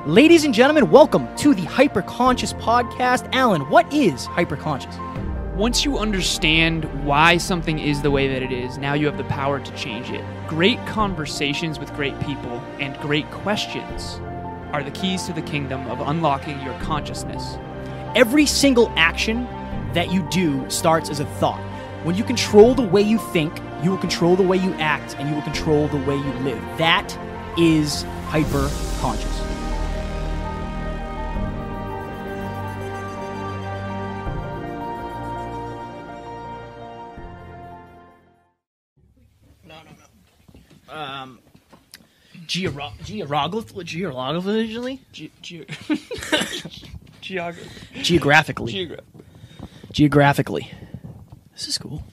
Ladies and gentlemen, welcome to the Hyperconscious Podcast. Alan, what is hyperconscious? Once you understand why something is the way that it is, now you have the power to change it. Great conversations with great people and great questions are the keys to the kingdom of unlocking your consciousness. Every single action that you do starts as a thought. When you control the way you think, you will control the way you act, and you will control the way you live. That is hyperconscious. Geographically? Geographically. This is cool.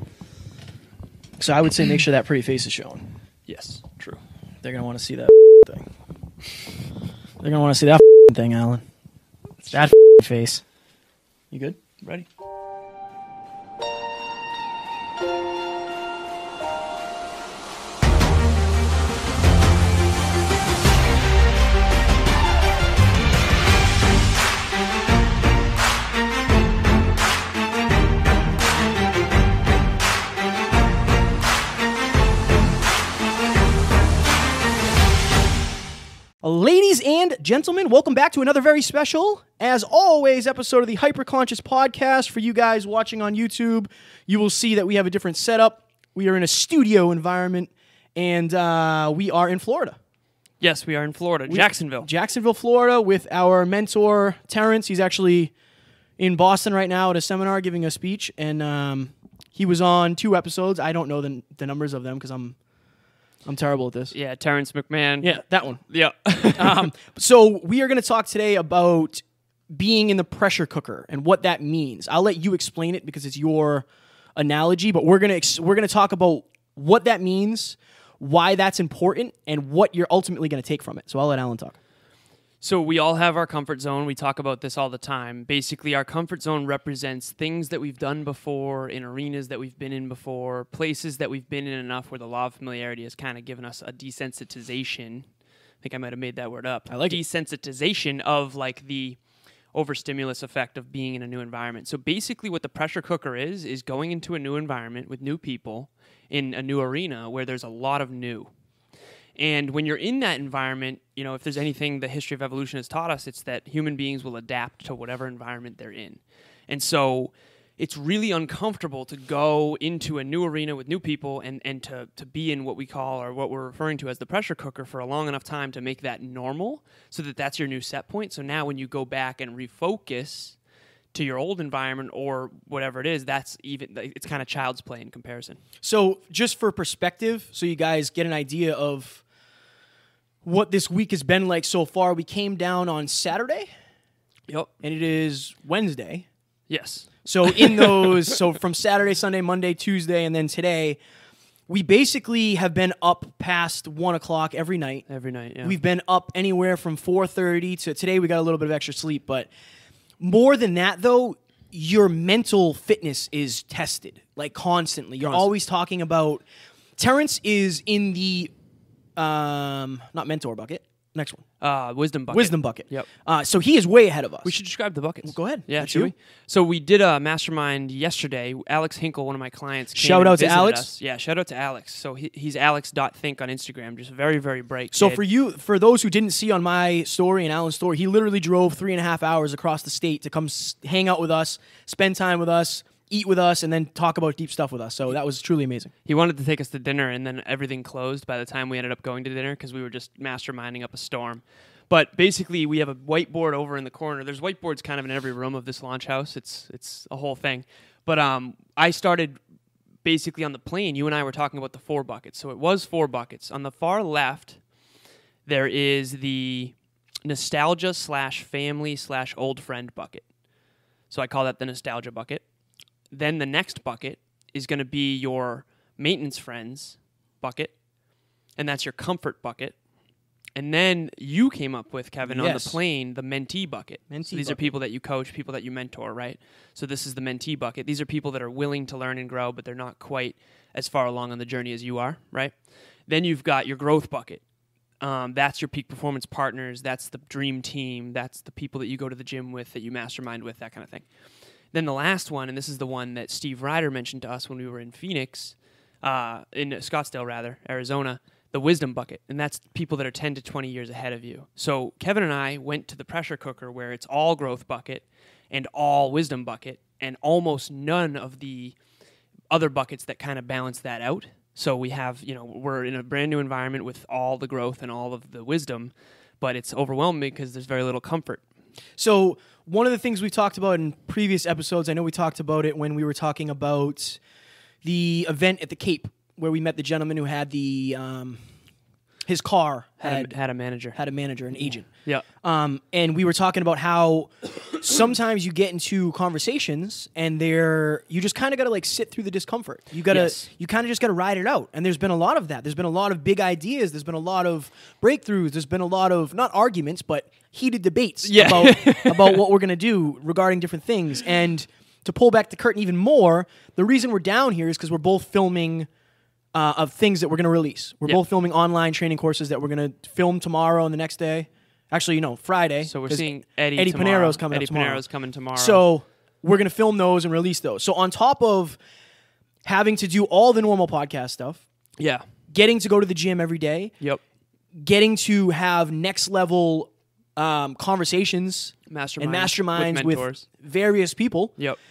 So I would say make sure that pretty face is showing. Yes, true. They're going to want to see that thing. They're going to want to see that thing, Alan. That face. You good? Ready? Ladies and gentlemen, welcome back to another very special, as always, episode of the Hyperconscious Podcast. For you guys watching on YouTube, you will see that we have a different setup. We are in a studio environment, and we are in Florida. Yes, we are in Florida, Jacksonville, Florida, with our mentor, Terrence. He's actually in Boston right now at a seminar giving a speech, and he was on 2 episodes. I don't know the numbers of them because I'm terrible at this. Yeah, Terrence McMahon. Yeah, that one. Yeah. So we are going to talk today about being in the pressure cooker and what that means. I'll let you explain it because it's your analogy, but we're going to talk about what that means, why that's important, and what you're ultimately going to take from it. So I'll let Alan talk. So we all have our comfort zone. We talk about this all the time. Basically, our comfort zone represents things that we've done before, in arenas that we've been in before, places that we've been in enough where the law of familiarity has kind of given us a desensitization. I think I might have made that word up. I like desensitization of like the overstimulus effect of being in a new environment. So basically what the pressure cooker is going into a new environment with new people in a new arena where there's a lot of new. And when you're in that environment, you know, if there's anything the history of evolution has taught us, it's that human beings will adapt to whatever environment they're in. And so it's really uncomfortable to go into a new arena with new people and to be in what we call, or what we're referring to as the pressure cooker for a long enough time to make that normal so that that's your new set point. So now when you go back and refocus to your old environment or whatever it is, it's kind of child's play in comparison. So just for perspective, so you guys get an idea of what this week has been like so far, we came down on Saturday. Yep. And it is Wednesday. Yes. So in those, so from Saturday, Sunday, Monday, Tuesday, and then today, we basically have been up past 1 o'clock every night. Every night, yeah. We've been up anywhere from 4:30 to today. We got a little bit of extra sleep, but more than that, though, your mental fitness is tested like constantly. You're always talking about. Terrence is in the not mentor bucket. Next one. Wisdom bucket. Wisdom bucket. Yep. So he is way ahead of us. We should describe the buckets. Well, go ahead. Yeah, That's should you. we? So we did a mastermind yesterday. Alex Hinkle, one of my clients, came Shout and out to visited Alex. us. Yeah, shout out to Alex. So he's alex.think on Instagram. Just a very, very bright So kid. for those who didn't see on my story and Alan's story, he literally drove 3.5 hours across the state to come hang out with us, spend time with us, eat with us, and then talk about deep stuff with us. So that was truly amazing. He wanted to take us to dinner, and then everything closed by the time we ended up going to dinner because we were just masterminding up a storm. But basically, we have a whiteboard over in the corner. There's whiteboards kind of in every room of this launch house. It's a whole thing. But I started basically on the plane. You and I were talking about the 4 buckets. So it was 4 buckets. On the far left, there is the nostalgia/family/old friend bucket. So I call that the nostalgia bucket. Then the next bucket is going to be your maintenance friends bucket, and that's your comfort bucket. And then you came up with, Kevin, on the plane, the mentee bucket. So these are people that you coach, people that you mentor, right? So this is the mentee bucket. These are people that are willing to learn and grow, but they're not quite as far along on the journey as you are, right? Then you've got your growth bucket. That's your peak performance partners. That's the dream team. That's the people that you go to the gym with, that you mastermind with, that kind of thing. Then the last one, and this is the one that Steve Ryder mentioned to us when we were in Phoenix, in Scottsdale rather, Arizona, the wisdom bucket. And that's people that are 10 to 20 years ahead of you. So Kevin and I went to the pressure cooker where it's all growth bucket and all wisdom bucket and almost none of the other buckets that kind of balance that out. So we have, we're in a brand new environment with all the growth and all of the wisdom, but it's overwhelming because there's very little comfort. So one of the things we've talked about in previous episodes, I know we talked about it when we were talking about the event at the Cape where we met the gentleman who had the his car had a manager, an agent. Yeah. And we were talking about how sometimes you get into conversations and you just kind of got to like sit through the discomfort. You kind of just got to ride it out. And there's been a lot of that. There's been a lot of big ideas. There's been a lot of breakthroughs. There's been a lot of not arguments, but heated debates about what we're going to do regarding different things. And to pull back the curtain even more, the reason we're down here is because we're both filming of things that we're going to release. We're both filming online training courses that we're going to film tomorrow and the next day. Actually, Friday. So we're seeing Eddie Panero's coming tomorrow. So we're going to film those and release those. So on top of having to do all the normal podcast stuff, getting to go to the gym every day, getting to have next level conversations and masterminds with various people,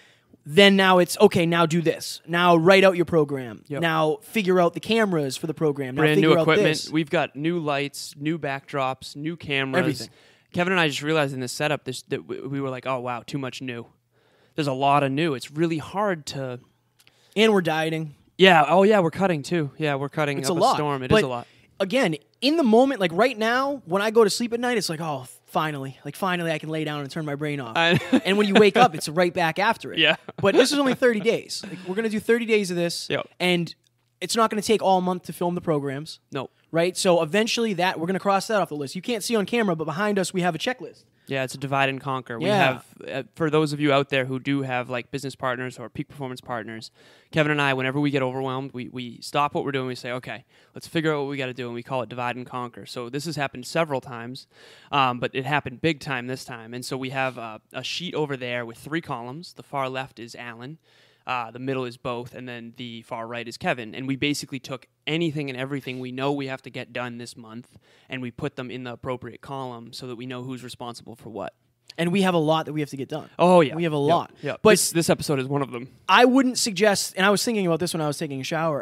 then now it's, okay, now do this. Now write out your program. Now figure out the cameras for the program. Now brand new equipment. This. We've got new lights, new backdrops, new cameras. Everything. Kevin and I just realized in this setup that we were like, oh, wow, too much new. There's a lot of new. It's really hard to... And we're dieting. Yeah. Oh, yeah, we're cutting, too. Yeah, we're cutting it's up a lot. Storm. It is a lot. Again, in the moment, like right now, when I go to sleep at night, it's like, oh, finally I can lay down and turn my brain off. And when you wake up, it's right back after it. Yeah. But this is only 30 days. Like, we're going to do 30 days of this, and it's not going to take all month to film the programs. No. Right? So eventually we're going to cross that off the list. You can't see on camera, but behind us we have a checklist. Yeah, it's a divide and conquer. We have, for those of you out there who do have like business partners or peak performance partners, Kevin and I, whenever we get overwhelmed, we stop what we're doing. We say, okay, let's figure out what we got to do, and we call it divide and conquer. So this has happened several times, but it happened big time this time. And so we have a sheet over there with 3 columns. The far left is Alan. The middle is both, and then the far right is Kevin. And we basically took anything and everything we know we have to get done this month, and we put them in the appropriate column so that we know who's responsible for what. And we have a lot that we have to get done. Oh, yeah. We have a lot. Yeah. But this episode is one of them. I wouldn't suggest, and I was thinking about this when I was taking a shower,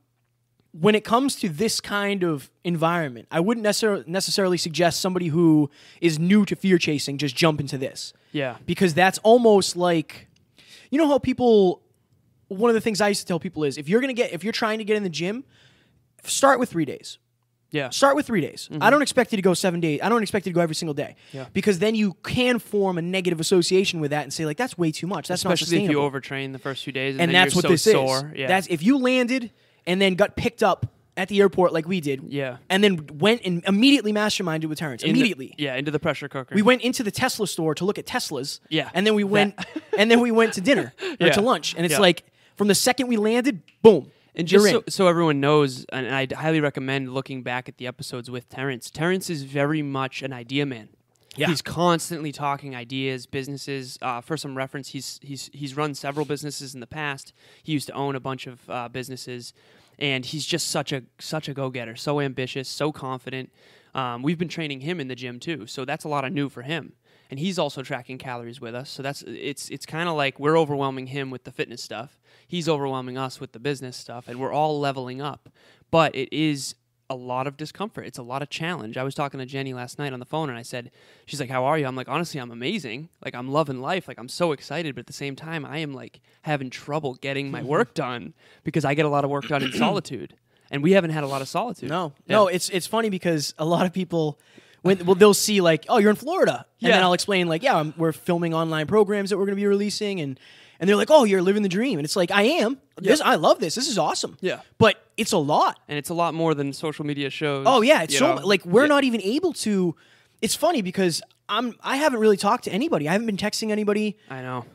when it comes to this kind of environment, I wouldn't necessarily suggest somebody who is new to fear chasing just jump into this. Yeah. Because that's almost like, you know how people... One of the things I used to tell people is if you're trying to get in the gym, start with 3 days. Yeah. Start with 3 days. I don't expect you to go 7 days. I don't expect you to go every single day. Yeah. Because then you can form a negative association with that and say, like, that's way too much. That's not sustainable. Especially if you overtrain the first few days and then that's you're what this sore. is. Yeah. That's if you landed and then got picked up at the airport like we did. Yeah. And then went and immediately masterminded with Terrence. Immediately. Into the pressure cooker. We went into the Tesla store to look at Teslas. Yeah. And then we went to dinner or to lunch. And it's like from the second we landed, boom. And just so everyone knows, and I highly recommend looking back at the episodes with Terrence. Terrence is very much an idea man. Yeah. He's constantly talking ideas, businesses. For some reference, he's run several businesses in the past. He used to own a bunch of businesses, and he's just such a go-getter, so ambitious, so confident. We've been training him in the gym too, so that's a lot of new for him. And he's also tracking calories with us, so it's kind of like we're overwhelming him with the fitness stuff. He's overwhelming us with the business stuff, and we're all leveling up. But it is a lot of discomfort. It's a lot of challenge. I was talking to Jenny last night on the phone, and I said, she's like, how are you? I'm like, honestly, I'm amazing. Like, I'm loving life. Like, I'm so excited, but at the same time, I am, like, having trouble getting my work done because I get a lot of work done in solitude. And we haven't had a lot of solitude. No, it's funny because a lot of people... they'll see like, oh, you're in Florida. And then I'll explain like, we're filming online programs that we're going to be releasing. And they're like, oh, you're living the dream. And it's like, I am. I love this. This is awesome. Yeah. But it's a lot. And it's a lot more than social media shows. Oh, yeah. It's like we're not even able to. It's funny because I haven't really talked to anybody. I haven't been texting anybody. I know.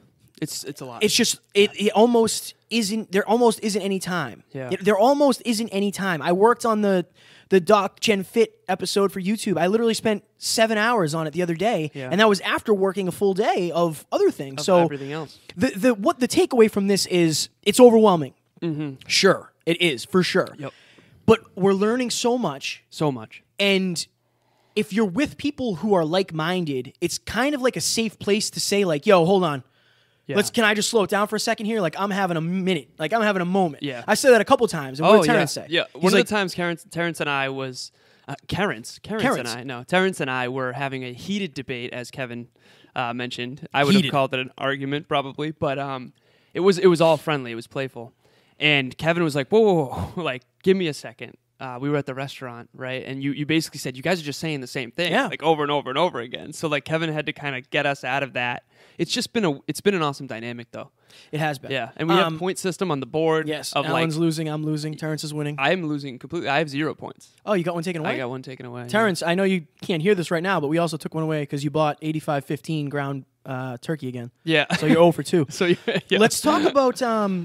It's a lot. It's just it almost isn't. There almost isn't any time. Yeah. There almost isn't any time. I worked on the Doc Gen Fit episode for YouTube. I literally spent 7 hours on it the other day, and that was after working a full day of other things. So everything else. The takeaway from this is it's overwhelming. Mm-hmm. Sure, it is for sure. Yep. But we're learning so much. So much. And if you're with people who are like-minded, it's kind of like a safe place to say, like, yo, hold on. Yeah. Can I just slow it down for a second here? Like, I'm having a minute. Like, I'm having a moment. Yeah. I said that a couple times. And what did Terrence say? Yeah. One of the times Terrence and I was... Terrence and I were having a heated debate, as Kevin mentioned. I would have called it an argument, probably. But it was all friendly. It was playful. And Kevin was like, whoa, like, give me a second. We were at the restaurant, right? And you basically said, you guys are just saying the same thing, like over and over and over again. So like Kevin had to kind of get us out of that. It's been an awesome dynamic though. It has been. Yeah. And we have a point system on the board. Yes. Of Alan's losing, I'm losing, Terrence is winning. I'm losing completely. I have 0 points. Oh, you got one taken away? I got one taken away. Terrence, I know you can't hear this right now, but we also took one away because you bought 85-15 ground turkey again. Yeah. So you're 0 for 2. So yeah. Let's talk about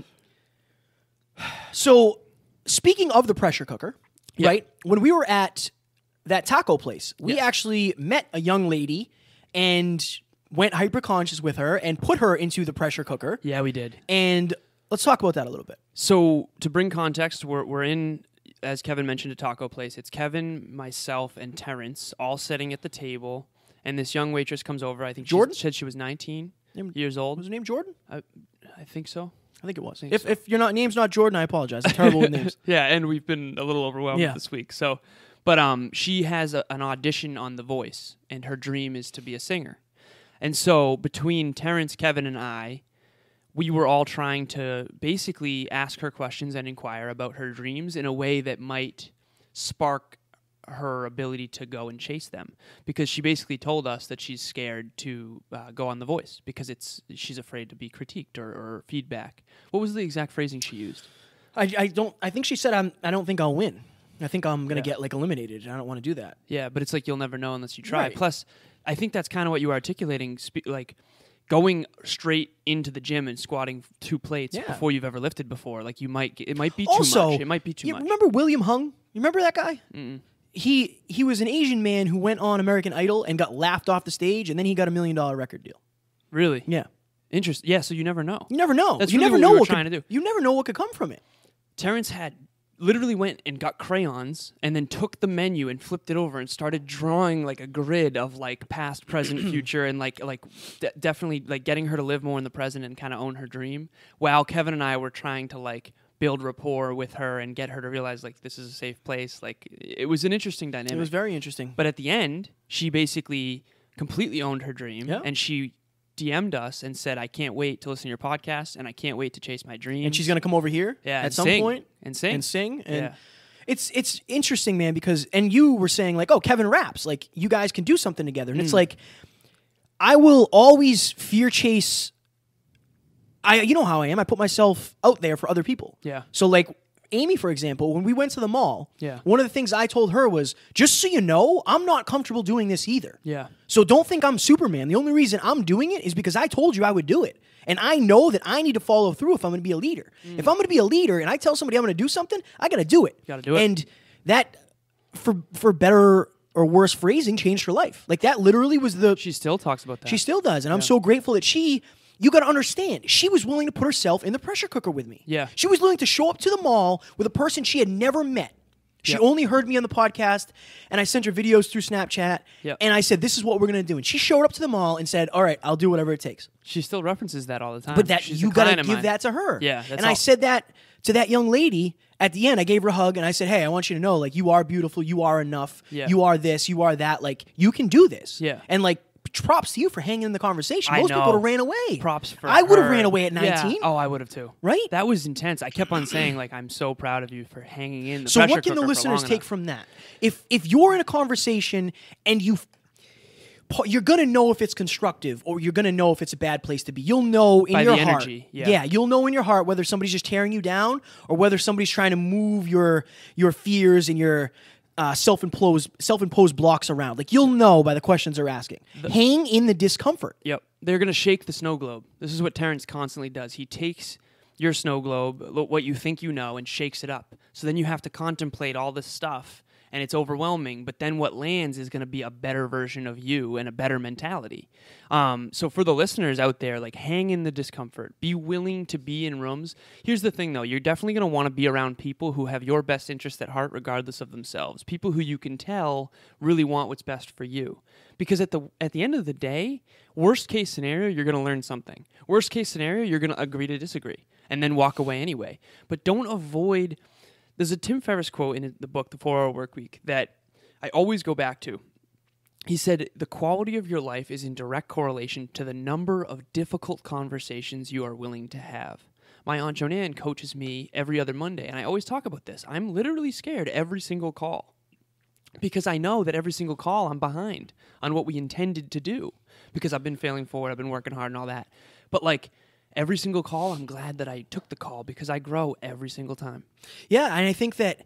so speaking of the pressure cooker, right? When we were at that taco place, we actually met a young lady and went hyper-conscious with her and put her into the pressure cooker. Yeah, we did. And let's talk about that a little bit. So to bring context, we're in, as Kevin mentioned, a taco place. It's Kevin, myself, and Terrence all sitting at the table. And this young waitress comes over. I think Jordan? She said she was 19 years old. Was her name Jordan? I think so. I think it was. If your name's not Jordan, I apologize. I'm terrible with names. Yeah, and we've been a little overwhelmed this week. So, but she has an audition on The Voice, and her dream is to be a singer. And so between Terrence, Kevin, and I, we were all trying to basically ask her questions and inquire about her dreams in a way that might spark her ability to go and chase them, because she basically told us that she's scared to go on The Voice because she's afraid to be critiqued or feedback. What was the exact phrasing she used? I think she said I don't think I'll win. I think I'm gonna get like eliminated, and I don't want to do that. Yeah, but it's like you'll never know unless you try. Right. Plus, I think that's kind of what you were articulating, like going straight into the gym and squatting 2 plates before you've ever lifted before. Like it might be too much. It might be too much. Remember William Hung? You remember that guy? Mm-mm. He was an Asian man who went on American Idol and got laughed off the stage, and then he got $1 million record deal. Really? Yeah. Interesting. Yeah. So you never know. You never know. That's you really never what know we were what trying to do. You never know what could come from it. Terrence literally went and got crayons and then took the menu and flipped it over and started drawing like a grid of like past, present, future, and definitely like getting her to live more in the present and kind of own her dream. While Kevin and I were trying to like build rapport with her and get her to realize like this is a safe place. Like it was an interesting dynamic. It was very interesting. But at the end, she basically completely owned her dream, and she DM'd us and said, I can't wait to listen to your podcast, and I can't wait to chase my dreams. And she's going to come over here at some point. And sing. And it's interesting, man, because, and you were saying like, oh, Kevin raps. Like, you guys can do something together. And it's like, I will always fear chase. You know how I am. I put myself out there for other people. Yeah. So like Amy, for example, when we went to the mall, Yeah. one of the things I told her was, just so you know, I'm not comfortable doing this either. Yeah. So don't think I'm Superman. The only reason I'm doing it is because I told you I would do it. And I know that I need to follow through if I'm going to be a leader. If I'm going to be a leader and I tell somebody I'm going to do something, I got to do it. Got to do it. And that, for better or worse phrasing, changed her life. Like that literally was She still talks about that. She still does. And I'm so grateful that you got to understand, she was willing to put herself in the pressure cooker with me. Yeah. She was willing to show up to the mall with a person she had never met. She only heard me on the podcast, and I sent her videos through Snapchat, and I said, this is what we're going to do. And she showed up to the mall and said, all right, I'll do whatever it takes. She still references that all the time. But She's you a got client to of give mine. that to her. Yeah. And I said that to that young lady at the end. I gave her a hug, and I said, hey, I want you to know, like, you are beautiful. You are enough. Yeah. You are this. You are that. Like, you can do this. Yeah. And, like, props to you for hanging in the conversation. I Most know. people would have ran away. Props for I would have her. ran away at 19. Yeah. Oh, I would have too. Right? That was intense. I kept on saying, like, I'm so proud of you for hanging in the So pressure what can the cooker for listeners long take enough. from that? If you're in a conversation and you're going to know if it's constructive or you're going to know if it's a bad place to be. You'll know in By your the heart. energy, yeah. You'll know in your heart whether somebody's just tearing you down or whether somebody's trying to move your fears and your self-imposed blocks around. Like, you'll know by the questions they're asking. Hang in the discomfort. Yep. they're going to shake the snow globe. This is what Terrence constantly does. He takes your snow globe, what you think you know, and shakes it up. So then you have to contemplate all this stuff, and it's overwhelming. But then what lands is going to be a better version of you and a better mentality. So for the listeners out there, like, hang in the discomfort. Be willing to be in rooms. Here's the thing, though. You're definitely going to want to be around people who have your best interest at heart, regardless of themselves. People who you can tell really want what's best for you. Because at the end of the day, worst case scenario, you're going to learn something. Worst case scenario, you're going to agree to disagree and then walk away anyway. But don't avoid. There's a Tim Ferriss quote in the book, The 4 Hour Workweek, that I always go back to. He said, the quality of your life is in direct correlation to the number of difficult conversations you are willing to have. My Aunt Joanne coaches me every other Monday, and I always talk about this. I'm literally scared every single call because I know that every single call I'm behind on what we intended to do because I've been failing forward, I've been working hard and all that. But like, every single call, I'm glad that I took the call because I grow every single time. Yeah, and I think that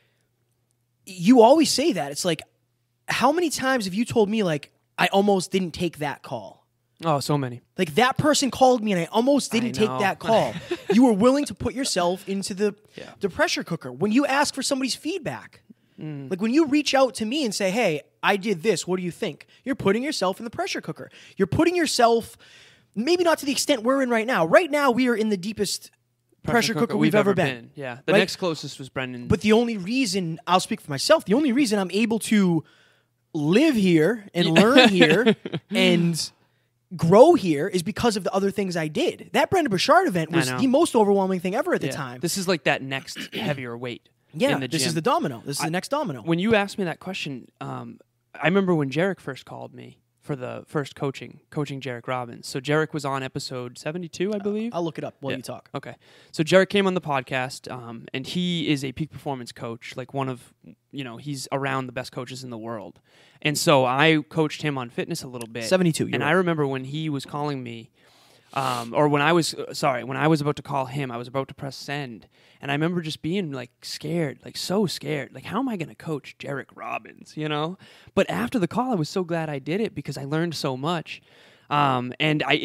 you always say that. It's like, how many times have you told me, like, I almost didn't take that call? Oh, so many. Like, that person called me and I almost didn't take that call. You were willing to put yourself into the pressure cooker. When you ask for somebody's feedback, like when you reach out to me and say, hey, I did this, what do you think? You're putting yourself in the pressure cooker. You're putting yourself, maybe not to the extent we're in right now. Right now, we are in the deepest pressure cooker we've ever been. Yeah, the next closest was Brendan. But the only reason, I'll speak for myself, the only reason I'm able to live here and learn here and grow here is because of the other things I did. That Brendan Burchard event was the most overwhelming thing ever at the time. This is like that next heavier weight. Yeah, in the this gym. is the domino. This is the next domino. When you asked me that question, I remember when Jarek first called me for the first coaching Jarek Robbins. So Jarek was on episode 72, I believe. I'll look it up while you talk. Okay. So Jarek came on the podcast, and he is a peak performance coach, like one of, he's around the best coaches in the world. And so I coached him on fitness a little bit. 72, and right. I remember when he was calling me, when I was about to call him, I was about to press send. And I remember just being like scared, like so scared. Like, how am I going to coach Jarek Robbins, But after the call, I was so glad I did it because I learned so much. And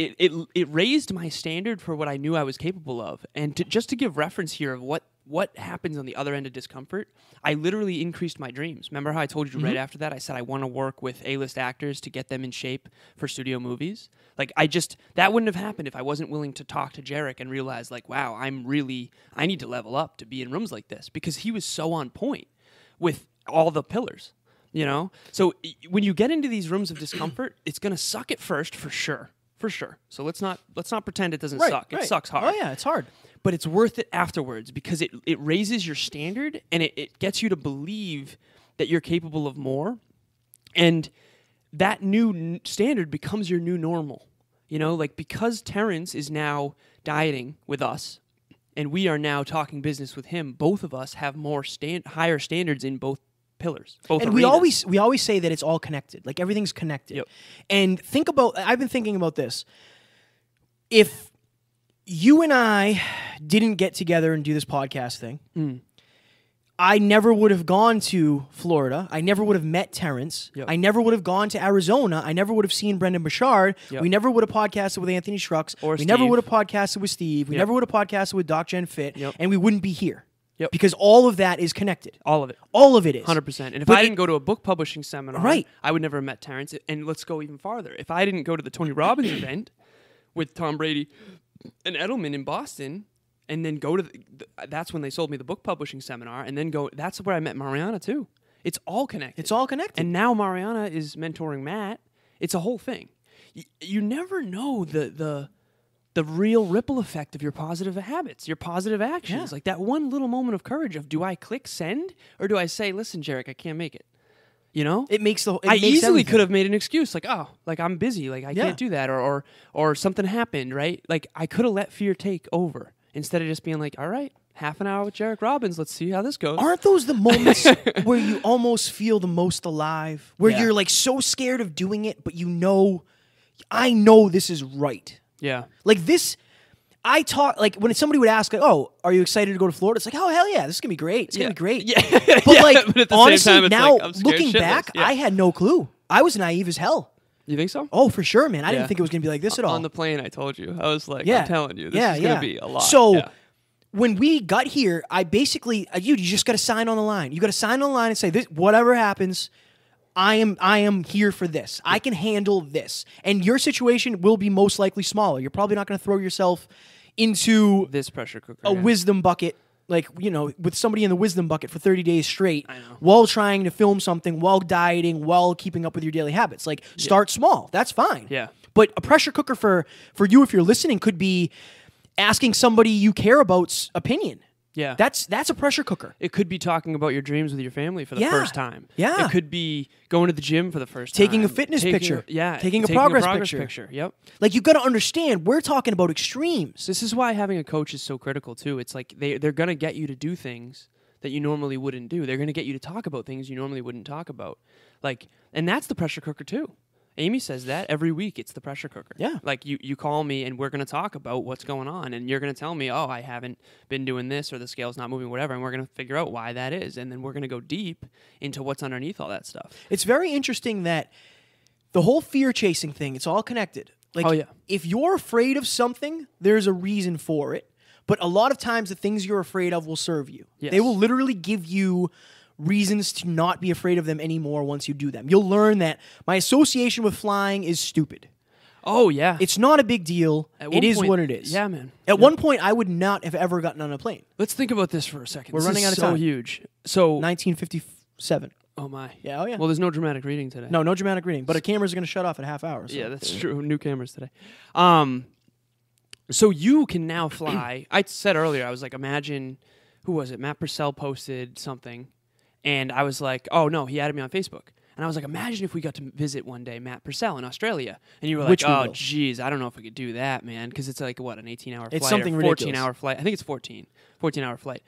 it raised my standard for what I knew I was capable of. And just to give reference here of what happens on the other end of discomfort, I literally increased my dreams. Remember how I told you right after that? I said I want to work with A-list actors to get them in shape for studio movies. Like, that wouldn't have happened if I wasn't willing to talk to Jarek and realize, like, wow, I need to level up to be in rooms like this because he was so on point with all the pillars, So when you get into these rooms of discomfort, it's going to suck at first for sure. So let's not pretend it doesn't suck. It sucks hard. Oh yeah, it's hard. But it's worth it afterwards because it raises your standard and it gets you to believe that you're capable of more. And that new standard becomes your new normal. Because Terrence is now dieting with us and we are now talking business with him, both of us have more higher standards in both pillars. Both and arenas. we always say that it's all connected. Like, everything's connected. Yep. And I've been thinking about this. If you and I didn't get together and do this podcast thing, I never would have gone to Florida. I never would have met Terrence. Yep. I never would have gone to Arizona. I never would have seen Brendan Burchard. Yep. We never would have podcasted with Anthony Schrucks. We never would have podcasted with Steve. We never would have podcasted with Doc Gen Fit. Yep. And we wouldn't be here. Yep. Because all of that is connected. All of it. All of it is. 100%. And if I didn't go to a book publishing seminar, right. I would never have met Terrence. And let's go even farther. If I didn't go to the Tony Robbins event with Tom Brady and Edelman in Boston, and then go to that's when they sold me the book publishing seminar, and then that's where I met Mariana too. It's all connected. It's all connected. And now Mariana is mentoring Matt. It's a whole thing. You never know the real ripple effect of your positive habits, your positive actions. Yeah. Like that one little moment of courage of, do I click send or do I say, listen, Jarek, I can't make it? It makes I easily could have made an excuse like, oh, like I'm busy, like I can't do that, or something happened, right? Like I could have let fear take over instead of just being like, all right, half an hour with Jarek Robbins, let's see how this goes. Aren't those the moments where you almost feel the most alive? Where you're like so scared of doing it, but I know this is right. Yeah. Like this, I talk, like when somebody would ask, like, oh, are you excited to go to Florida? It's like, oh, hell yeah, this is going to be great. It's going to be great. Yeah. But like, but at the honestly, same time, it's now like, I'm scared looking back, I had no clue. I was naive as hell. You think so? Oh, for sure, man. I Yeah. didn't think it was going to be like this at all. On the plane, I told you. I was like, Yeah. I'm telling you, this is going to be a lot. So Yeah. when we got here, I basically, you just got to sign on the line. You got to sign on the line and say, this, whatever happens, I am here for this. I can handle this. And your situation will be most likely smaller. You're probably not going to throw yourself into This pressure cooker. a yeah. wisdom bucket, like, you know, with somebody in the wisdom bucket for 30 days straight I know. while trying to film something, while dieting, while keeping up with your daily habits. Like, start small. That's fine. Yeah. But a pressure cooker for you, if you're listening, could be asking somebody you care about's opinion. Yeah. That's a pressure cooker. It could be talking about your dreams with your family for the Yeah. first time. Yeah. It could be going to the gym for the first time. Taking a fitness picture. Yeah. Taking a progress picture. Yep. Like, you got to understand, we're talking about extremes. This is why having a coach is so critical too. It's like they're going to get you to do things that you normally wouldn't do. They're going to get you to talk about things you normally wouldn't talk about. Like, and that's the pressure cooker too. Amy says that every week. It's the pressure cooker. Yeah. Like you call me and we're going to talk about what's going on, and you're going to tell me, oh, I haven't been doing this, or the scale's not moving, whatever, and we're going to figure out why that is, and then we're going to go deep into what's underneath all that stuff. It's very interesting that the whole fear chasing thing, it's all connected. Like, Oh, yeah. if you're afraid of something, there's a reason for it. But a lot of times the things you're afraid of will serve you. Yes. They will literally give you reasons to not be afraid of them anymore once you do them. You'll learn that my association with flying is stupid. Oh yeah, It's not a big deal. At one It is point- what it is. Yeah, man. At one point, I would not have ever gotten on a plane. Let's think about this for a second. We're This running is out of so time. huge. So 1957. oh my. Yeah, oh yeah. Well, there's no dramatic reading today. No dramatic reading. But a camera's going to shut off at half hour. So. Yeah, that's true. New cameras today. So you can now fly. I said earlier, I was like, imagine, who was it? Matt Purcell posted something, and I was like, oh no, he added me on Facebook. And I was like, imagine if we got to visit one day Matt Purcell in Australia. And you were like, Which we oh, will. geez, I don't know if we could do that, man, because it's like, what, an 18-hour flight? It's something or ridiculous. 14-hour flight. I think it's 14-hour flight.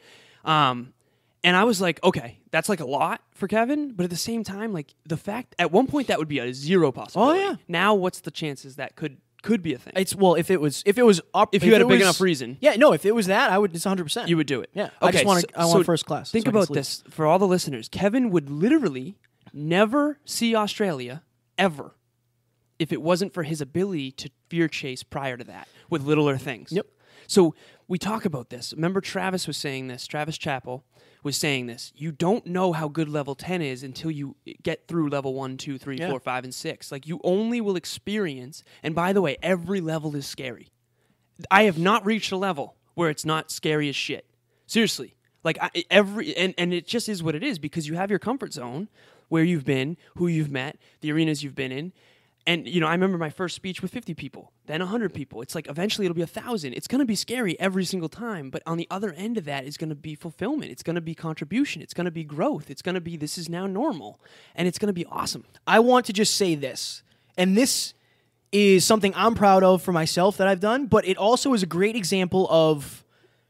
And I was like, okay, that's like a lot for Kevin, but at the same time, like the fact, at one point that would be a zero possibility. Oh, yeah. Now what's the chances that could be a thing? It's, well, if it was up, If you had a it big was- enough reason. Yeah, no, if it was that, I would. It's 100%. You would do it. Yeah. I just want I want first class. Think so I can about sleep. this for all the listeners. Kevin would literally never see Australia ever if it wasn't for his ability to fear chase prior to that with littler things. Yep. So we talk about this. Remember Travis was saying this. Travis Chappell was saying this. You don't know how good level 10 is until you get through level 1, 2, 3, Yeah. 4, 5, and 6. Like you only will experience, and by the way, every level is scary. I have not reached a level where it's not scary as shit. Seriously. Like and it just is what it is because you have your comfort zone where you've been, who you've met, the arenas you've been in. And, you know, I remember my first speech with 50 people, then 100 people. It's like eventually it'll be 1,000. It's going to be scary every single time. But on the other end of that is going to be fulfillment. It's going to be contribution. It's going to be growth. It's going to be this is now normal. And it's going to be awesome. I want to just say this, and this is something I'm proud of for myself that I've done, but it also is a great example of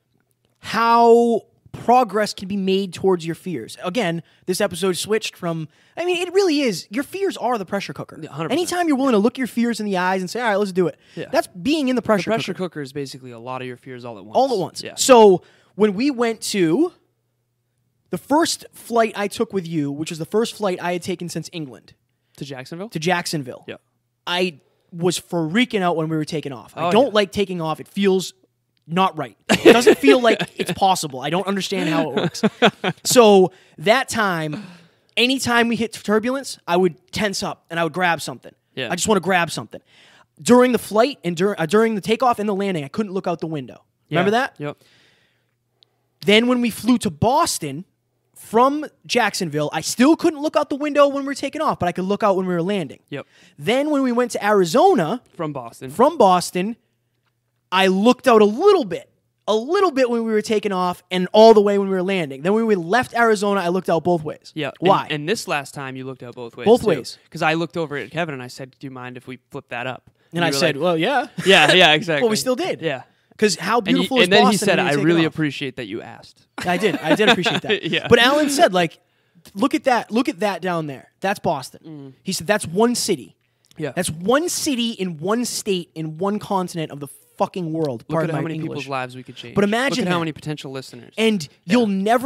how progress can be made towards your fears. Again, this episode switched from, I mean, it really is, your fears are the pressure cooker. 100%. Anytime you're willing to look your fears in the eyes and say, all right, let's do it. Yeah. That's being in the pressure, Pressure cooker. cooker is basically a lot of your fears all at once. All at once. Yeah. So when we went to the first flight I took with you, which was the first flight I had taken since England, To Jacksonville? to Jacksonville, Yeah. I was freaking out when we were taking off. I Oh, don't yeah. like taking off. It feels not right. It doesn't feel like it's possible. I don't understand how it works. So that time, anytime we hit turbulence, I would tense up and I would grab something. Yeah. I just want to grab something. During the flight and during the takeoff and the landing, I couldn't look out the window. Remember that? Yep. Then when we flew to Boston from Jacksonville, I still couldn't look out the window when we were taking off, but I could look out when we were landing. Yep. Then when we went to Arizona, From Boston. from Boston, I looked out a little bit when we were taking off and all the way when we were landing. Then when we left Arizona, I looked out both ways. Yeah. Why? And this last time you looked out both ways. Both ways. Because I looked over at Kevin and I said, do you mind if we flip that up? and I you were said, like, well, yeah. yeah, exactly. Well, we still did. Yeah. Because how And, beautiful and is then Boston he said, when I you take really it off? appreciate that you asked. I did appreciate that. Yeah. But Alan said, like, look at that down there. That's Boston. He said, that's one city. Yeah. That's one city in one state in one continent of the fucking world. Look at Pardon how my many English. people's lives we could change. But imagine look at how that. many potential listeners. And you'll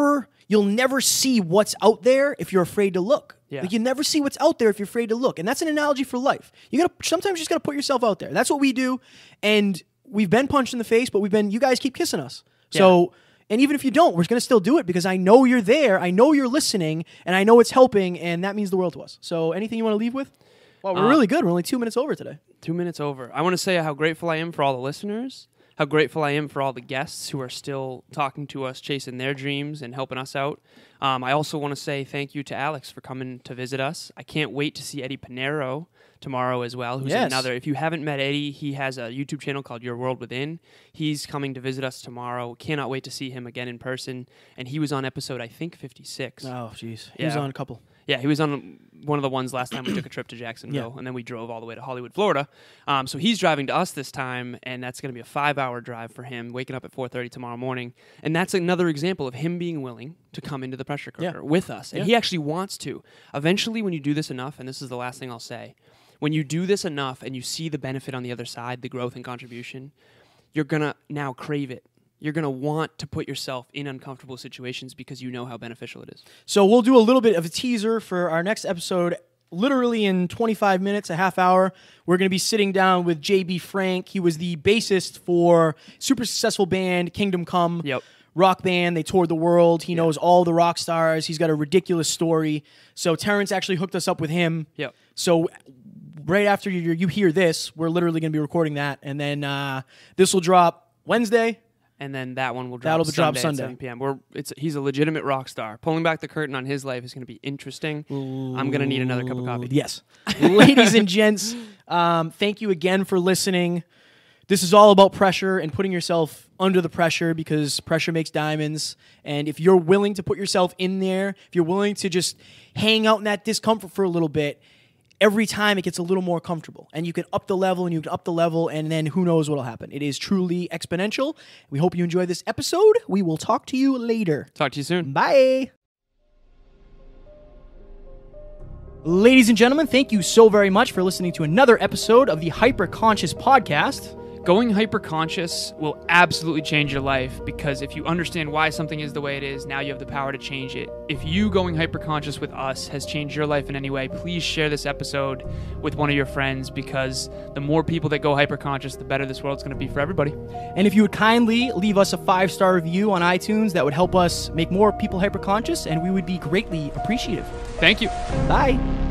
never see what's out there if you're afraid to look. Yeah. Like you never see what's out there if you're afraid to look. And that's an analogy for life. Sometimes you just gotta put yourself out there. That's what we do. And we've been punched in the face, but you guys keep kissing us. So, and even if you don't, we're gonna still do it because I know you're there, I know you're listening, and I know it's helping, and that means the world to us. So anything you want to leave with? Well, we're really good. We're only 2 minutes over today. 2 minutes over. I want to say how grateful I am for all the listeners, how grateful I am for all the guests who are still talking to us, chasing their dreams and helping us out. I also want to say thank you to Alex for coming to visit us. I can't wait to see Eddie Pinero tomorrow as well, who's another. If you haven't met Eddie, he has a YouTube channel called Your World Within. He's coming to visit us tomorrow. Cannot wait to see him again in person. And he was on episode, I think, 56. Oh, jeez. He was on a couple. Yeah, he was on one of the ones last time we took a trip to Jacksonville, and then we drove all the way to Hollywood, Florida. So he's driving to us this time, and that's going to be a 5-hour drive for him, waking up at 4:30 tomorrow morning. And that's another example of him being willing to come into the pressure cooker with us. And he actually wants to. Eventually, when you do this enough, and this is the last thing I'll say, when you do this enough and you see the benefit on the other side, the growth and contribution, you're going to now crave it. You're going to want to put yourself in uncomfortable situations because you know how beneficial it is. So we'll do a little bit of a teaser for our next episode. Literally in 25 minutes, a half hour, we're going to be sitting down with JB Frank. He was the bassist for super successful band Kingdom Come. Rock band. They toured the world. He knows all the rock stars. He's got a ridiculous story. So Terrence actually hooked us up with him. So right after you hear this, we're literally going to be recording that. And then this will drop Wednesday. And then that one will drop Sunday at 7 p.m. He's a legitimate rock star. Pulling back the curtain on his life is going to be interesting. I'm going to need another cup of coffee. Yes. Ladies and gents, thank you again for listening. This is all about pressure and putting yourself under the pressure because pressure makes diamonds. And if you're willing to put yourself in there, if you're willing to just hang out in that discomfort for a little bit, every time it gets a little more comfortable. And you can up the level and you can up the level and then who knows what will happen. It is truly exponential. We hope you enjoyed this episode. We will talk to you later. Talk to you soon. Bye. Ladies and gentlemen, thank you so very much for listening to another episode of the Hyperconscious Podcast. Going hyperconscious will absolutely change your life because if you understand why something is the way it is, now you have the power to change it. If you going hyperconscious with us has changed your life in any way, please share this episode with one of your friends because the more people that go hyperconscious, the better this world's going to be for everybody. And if you would kindly leave us a 5-star review on iTunes, that would help us make more people hyperconscious, and we would be greatly appreciative. Thank you. Bye.